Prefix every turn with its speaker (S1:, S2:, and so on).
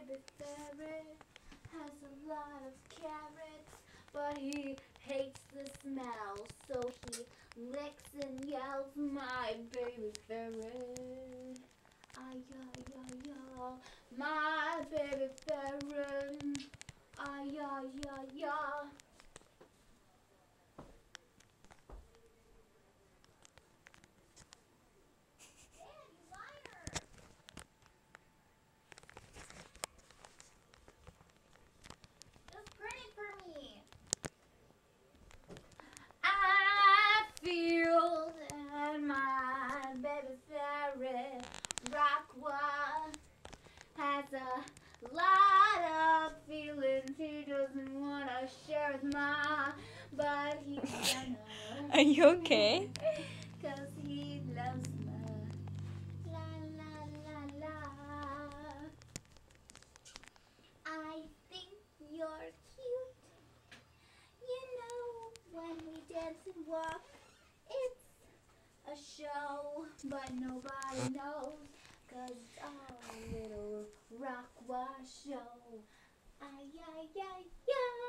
S1: baby ferret has a lot of carrots, but he hates the smell, so he licks and yells, my baby ferret. Ay, ay, ay, ay, my baby ferret. Ay, ay, ay, ay. I feel that my baby ferret Rockwell has a lot of feelings he doesn't want to share with ma, but he's gonna.
S2: Are you okay?
S1: Cause he loves ma. La la la la. I think you're cute. You know, when we dance and walk, it's a show, but nobody knows, 'cause it's our little rock wash show. Ay, ay, ay, ay.